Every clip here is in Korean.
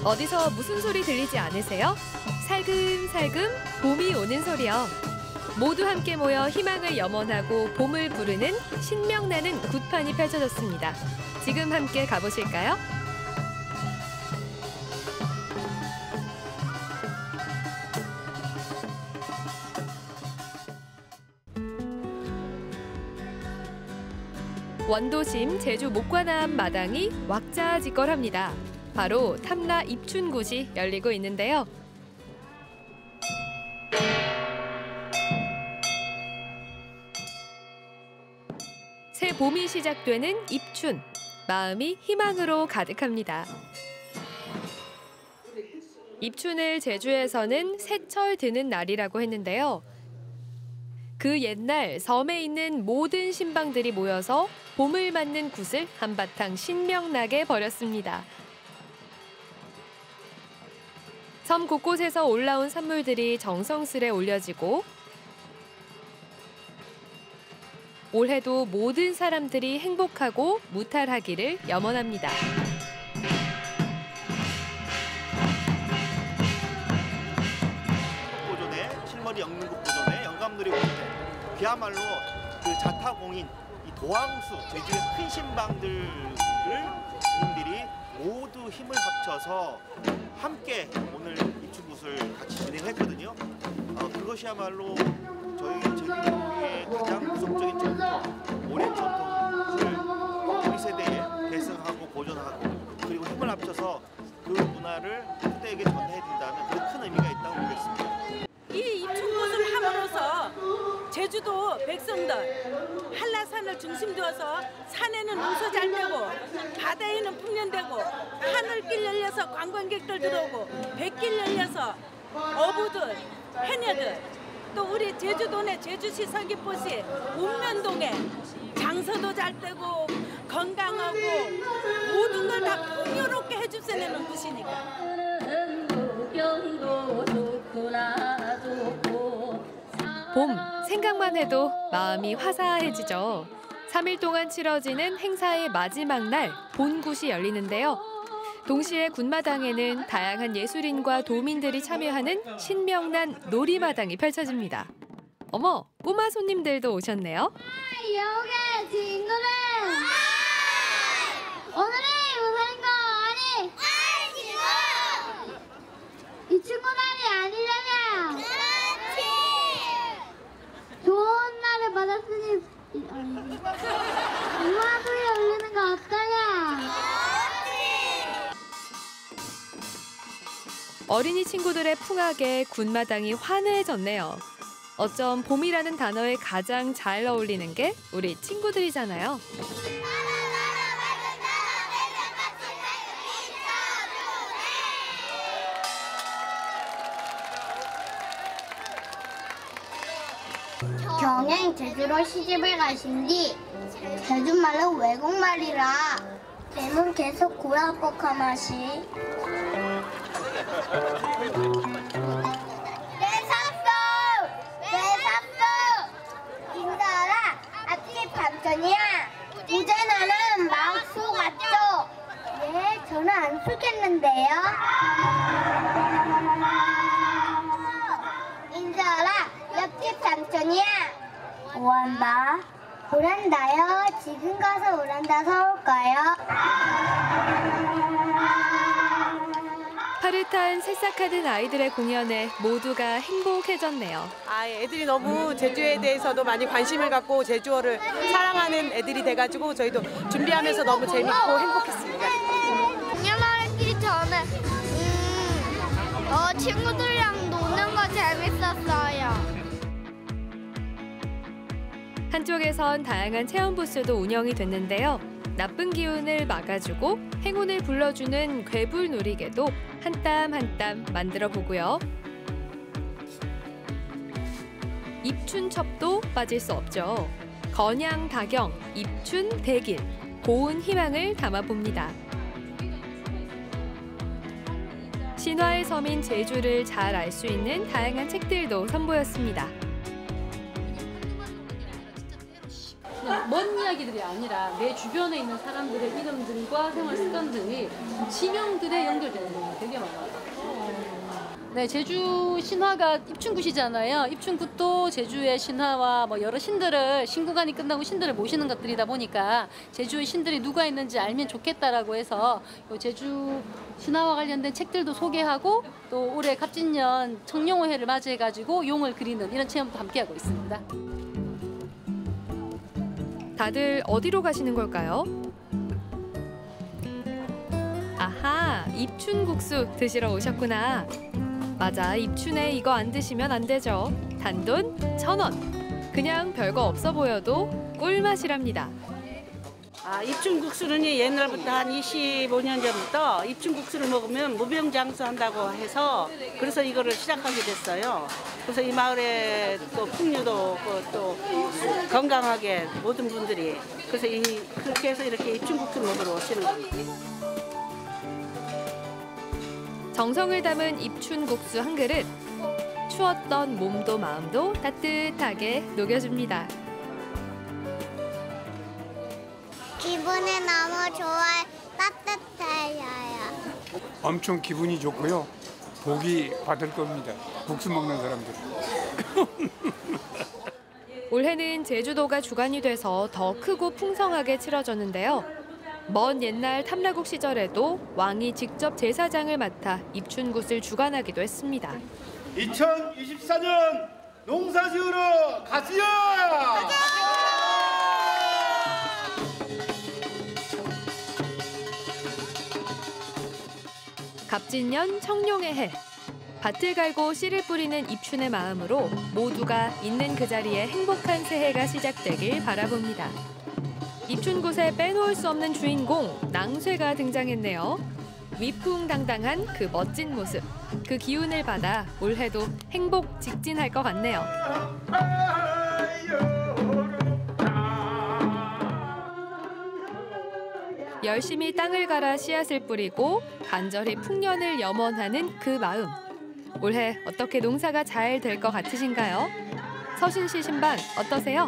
어디서 무슨 소리 들리지 않으세요? 살금살금 봄이 오는 소리요. 모두 함께 모여 희망을 염원하고 봄을 부르는 신명나는 굿판이 펼쳐졌습니다. 지금 함께 가보실까요? 원도심 제주 목관암 마당이 왁자지껄합니다. 바로 탐라 입춘굿이 열리고 있는데요. 새 봄이 시작되는 입춘, 마음이 희망으로 가득합니다. 입춘을 제주에서는 새철 드는 날이라고 했는데요. 그 옛날 섬에 있는 모든 신방들이 모여서 봄을 맞는 굿을 한바탕 신명나게 벌였습니다. 섬 곳곳에서 올라온 산물들이 정성스레 올려지고 올해도 모든 사람들이 행복하고 무탈하기를 염원합니다. 보존회, 실머리 영릉국 보존회, 영감놀이 보존회 그야말로 그 자타공인 이 도왕수 제주의 큰 신방들을 주민들이 모두 힘을 합쳐서 함께 오늘 입춘굿을 같이 진행했거든요. 그것이야말로 저희 제주도의 가장 구성적인 전통, 오랜 전통을 우리 세대에 계승하고 보존하고 그리고 힘을 합쳐서 그 문화를 후대에게 전해준다는 그런 큰 의미가 있다고 보겠습니다. 이 입춘굿을 함으로써 제주도 백성들 한라산을 중심 두어서 산에는 농사 잘 되고 바다에는 풍년되고 하늘길 열려서 관광객들 들어오고 백길 열려서 어부들, 해녀들 또 우리 제주도 내 제주시 서귀포시 읍면동에 장사도 잘 되고 건강하고 모든 걸 다 풍요롭게 해주세요 곳이니까. 봄, 생각만 해도 마음이 화사해지죠. 3일 동안 치러지는 행사의 마지막 날 본굿이 열리는데요. 동시에 굿마당에는 다양한 예술인과 도민들이 참여하는 신명난 놀이마당이 펼쳐집니다. 어머, 꼬마 손님들도 오셨네요. 여기 친구들! 오늘이 무슨 거 아니? 친구! 이 친구들이 아니잖아요. 좋은 날을 받았으니 엄마들이 올리는 거 어떠냐? 어린이 친구들의 풍악에 굿마당이 환해졌네요. 어쩜 봄이라는 단어에 가장 잘 어울리는 게 우리 친구들이잖아요. 경행 제주로 시집을 가신 뒤 제주말은 외국말이라 뱀은 계속 고라복하마시 내 샀어 인자라 아침에 반전이야 이제 나는 마음속 같죠 예 저는 안 쓰겠는데요 인자라 옆집 삼촌이야 오란다 오란다요 지금 가서 오란다 사올까요 파릇한 새싹하던 아이들의 공연에 모두가 행복해졌네요. 애들이 너무 제주에 대해서도 많이 관심을 갖고 제주어를 사랑하는 애들이 돼가지고 저희도 준비하면서 너무 재밌고 행복했습니다. 공연하기 전에 친구들이랑 노는 거 재밌었어요. 한쪽에선 다양한 체험 부스도 운영이 됐는데요. 나쁜 기운을 막아주고 행운을 불러주는 괴불 놀이개도 한 땀 한 땀 만들어 보고요. 입춘첩도 빠질 수 없죠. 건양다경, 입춘대길, 고운 희망을 담아봅니다. 신화의 섬인 제주를 잘 알 수 있는 다양한 책들도 선보였습니다. 먼 이야기들이 아니라 내 주변에 있는 사람들의 이름들과 생활 습관들이 지명들에 연결되는 경우가 되게 많아요. 네, 제주 신화가 입춘굿이잖아요. 입춘굿도 제주의 신화와 뭐 여러 신들을 신구간이 끝나고 신들을 모시는 것들이다 보니까 제주의 신들이 누가 있는지 알면 좋겠다라고 해서 요 제주 신화와 관련된 책들도 소개하고 또 올해 갑진년 청룡오해를 맞이해가지고 용을 그리는 이런 체험도 함께하고 있습니다. 다들 어디로 가시는 걸까요? 아하, 입춘국수 드시러 오셨구나. 맞아, 입춘에 이거 안 드시면 안 되죠. 단돈 1,000원. 그냥 별거 없어 보여도 꿀맛이랍니다. 입춘국수는 옛날부터 한 25년 전부터 입춘국수를 먹으면 무병장수한다고 해서 그래서 이거를 시작하게 됐어요. 그래서 이 마을에 또 풍류도 또 건강하게 모든 분들이 그래서 그렇게 해서 이렇게 입춘국수를 먹으러 오시는 겁니다. 정성을 담은 입춘국수 한 그릇. 추웠던 몸도 마음도 따뜻하게 녹여줍니다. 기분이 너무 좋아요. 따뜻해요. 엄청 기분이 좋고요. 복이 받을 겁니다. 국수 먹는 사람들. 올해는 제주도가 주관이 돼서 더 크고 풍성하게 치러졌는데요. 먼 옛날 탐라국 시절에도 왕이 직접 제사장을 맡아 입춘굿을 주관하기도 했습니다. 2024년 농사 지으러 가시야! 갑진년 청룡의 해. 밭을 갈고 씨를 뿌리는 입춘의 마음으로 모두가 있는 그 자리에 행복한 새해가 시작되길 바라봅니다. 입춘굿에 빼놓을 수 없는 주인공 낭쇠가 등장했네요. 위풍당당한 그 멋진 모습, 그 기운을 받아 올해도 행복 직진할 것 같네요. 열심히 땅을 갈아 씨앗을 뿌리고 간절히 풍년을 염원하는 그 마음. 올해 어떻게 농사가 잘 될 것 같으신가요? 서신 씨 신방 어떠세요?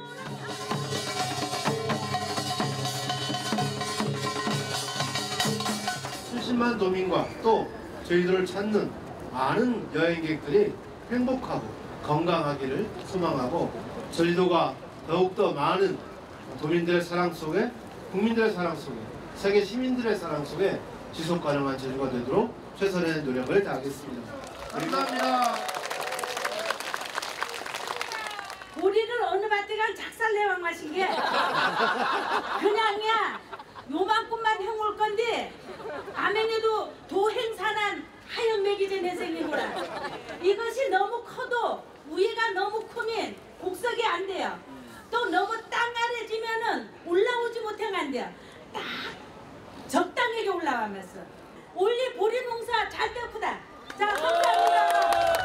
수십만 도민과 또 저희들을 찾는 많은 여행객들이 행복하고 건강하기를 소망하고 제주도가 더욱더 많은 도민들의 사랑 속에 국민들의 사랑 속에 세계 시민들의 사랑 속에 지속 가능한 제주가 되도록 최선의 노력을 다하겠습니다. 감사합니다. 보리를 어느 밭에 간 작살내왕 마신 게 그냥이야 요만큼만 해올 건데 아멘에도 도행산한 하얀 맥이제 내생이구나. 이것이 너무 커도 위에가 너무 크면 곡석이 안 돼요. 또 너무 땅아래지면은 올라오지 못해간대요. 딱 적당하게 올라가면서 올리 보리 농사 잘 되었구나. 자, 감사합니다.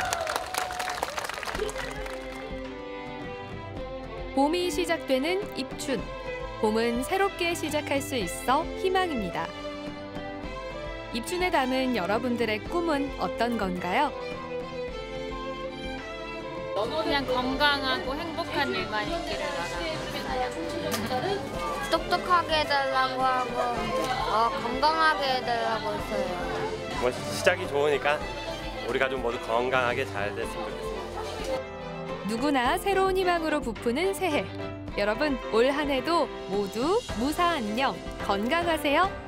봄이 시작되는 입춘. 봄은 새롭게 시작할 수 있어 희망입니다. 입춘에 담은 여러분들의 꿈은 어떤 건가요? 그냥 건강하고 행복한 일만 있기를 바랍니다. 똑똑하게 해달라고 하고 건강하게 해달라고 했어요. 뭐 시작이 좋으니까 우리 가족 모두 건강하게 잘 됐으면 좋겠습니다. 누구나 새로운 희망으로 부푸는 새해. 여러분, 올 한 해도 모두 무사 안녕, 건강하세요.